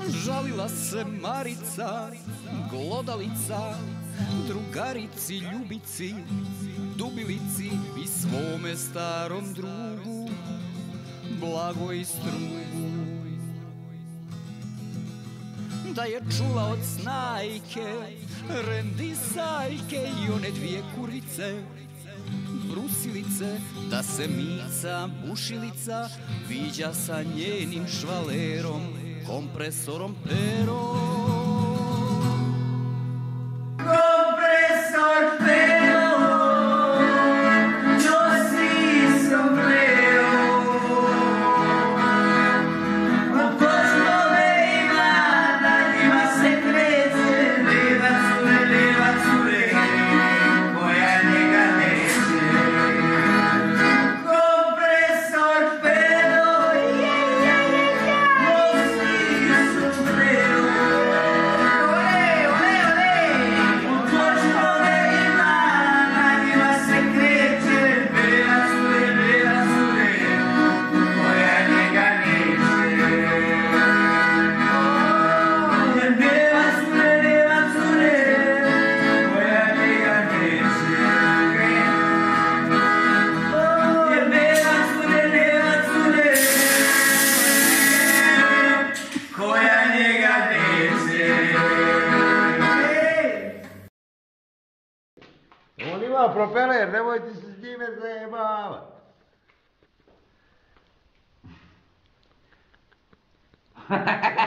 Žalila se Marica, glodalica, drugarici, ljubici, dubilici i svome starom drugu, Blagoj Strugu. Da je čula od snajke, rendisajke i one dvije kurice, brusilice, da se Mica Bušilica viđa sa njenim švalerom, kompresorom Perom. Kompresor Pero nosi sombrero, od kočlove ima, na njima se kreće, leva cure, koja njega neće. Kompresor Pero nosi sombrero, od kočlove ima, na njima se kreće, leva cure, koja njega neće. Leva cure, koja njega neće. Leva cure, koja njega neće. On ima propeler, nemojte se s njime zajebavat.